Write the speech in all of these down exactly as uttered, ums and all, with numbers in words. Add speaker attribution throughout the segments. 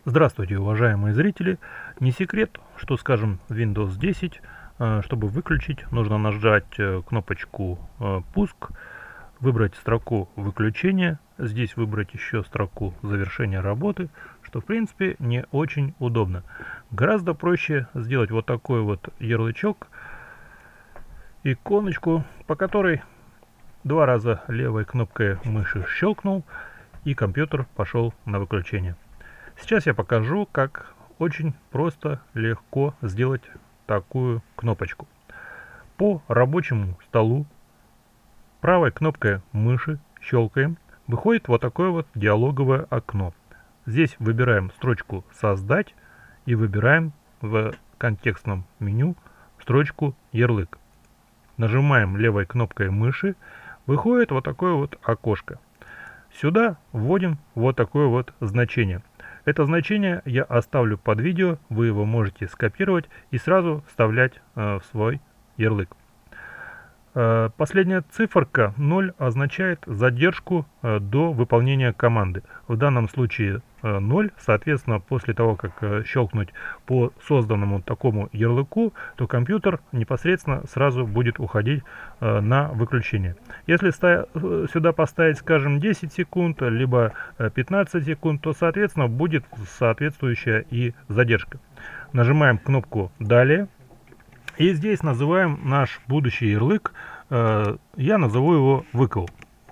Speaker 1: Здравствуйте, уважаемые зрители! Не секрет, что, скажем, Windows десять, э, чтобы выключить, нужно нажать э, кнопочку э, «Пуск», выбрать строку выключения, здесь выбрать еще строку завершения работы, что, в принципе, не очень удобно. Гораздо проще сделать вот такой вот ярлычок, иконочку, по которой два раза левой кнопкой мыши щелкнул, и компьютер пошел на выключение. Сейчас я покажу, как очень просто, легко сделать такую кнопочку. По рабочему столу правой кнопкой мыши щелкаем, выходит вот такое вот диалоговое окно. Здесь выбираем строчку «Создать» и выбираем в контекстном меню строчку «Ярлык». Нажимаем левой кнопкой мыши, выходит вот такое вот окошко. Сюда вводим вот такое вот значение. Это значение я оставлю под видео, вы его можете скопировать и сразу вставлять э, в свой ярлык. Э, последняя циферка ноль означает задержку э, до выполнения команды. В данном случае э, ноль, соответственно, после того, как э, щелкнуть по созданному такому ярлыку, то компьютер непосредственно сразу будет уходить э, на выключение. Если ста сюда поставить, скажем, десять секунд, либо э, пятнадцать секунд, то, соответственно, будет соответствующая и задержка. Нажимаем кнопку «Далее». И здесь называем наш будущий ярлык, э, я назову его «Выкл».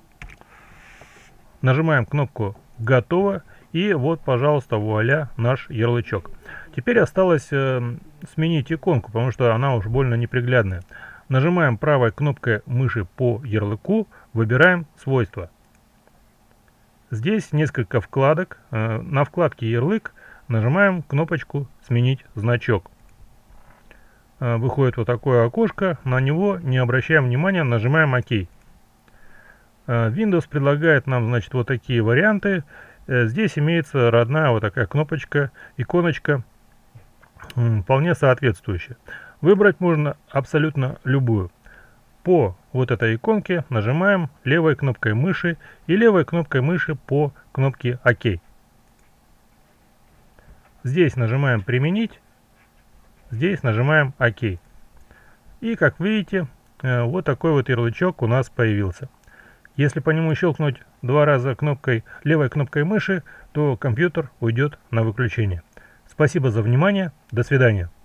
Speaker 1: Нажимаем кнопку «Готово». И вот, пожалуйста, вуаля, наш ярлычок. Теперь осталось э, сменить иконку, потому что она уж больно неприглядная. Нажимаем правой кнопкой мыши по ярлыку, выбираем «Свойства». Здесь несколько вкладок. Э, на вкладке «Ярлык» нажимаем кнопочку «Сменить значок». Выходит вот такое окошко, на него не обращаем внимания, нажимаем ОК. Windows предлагает нам, значит, вот такие варианты. Здесь имеется родная вот такая кнопочка, иконочка, вполне соответствующая. Выбрать можно абсолютно любую. По вот этой иконке нажимаем левой кнопкой мыши и левой кнопкой мыши по кнопке ОК. Здесь нажимаем «Применить». Здесь нажимаем ОК. И, как видите, вот такой вот ярлычок у нас появился. Если по нему щелкнуть два раза кнопкой, левой кнопкой мыши, то компьютер уйдет на выключение. Спасибо за внимание. До свидания.